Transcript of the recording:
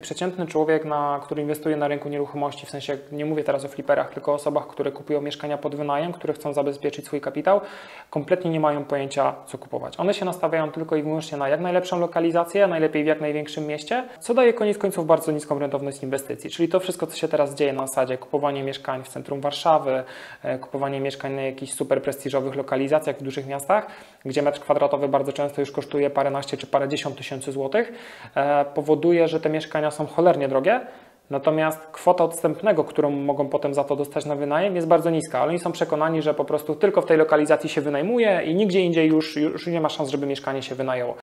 przeciętny człowiek, który inwestuje na rynku nieruchomości, w sensie nie mówię teraz o fliperach, tylko o osobach, które kupują mieszkania pod wynajem, które chcą zabezpieczyć swój kapitał, kompletnie nie mają pojęcia, co kupować. One się nastawiają tylko i wyłącznie na jak najlepszą lokalizację, najlepiej w jak największym mieście, co daje koniec końców bardzo niską rentowność inwestycji. Czyli to wszystko, co się teraz dzieje na zasadzie kupowanie mieszkań w centrum Warszawy, kupowanie mieszkań na jakichś super prestiżowych lokalizacjach w dużych miastach, gdzie metr kwadratowy bardzo często już kosztuje paręnaście czy parędziesiąt tysięcy złotych, powoduje, że te mieszkania są cholernie drogie, natomiast kwota odstępnego, którą mogą potem za to dostać na wynajem, jest bardzo niska, ale oni są przekonani, że po prostu tylko w tej lokalizacji się wynajmuje i nigdzie indziej już nie ma szans, żeby mieszkanie się wynajęło.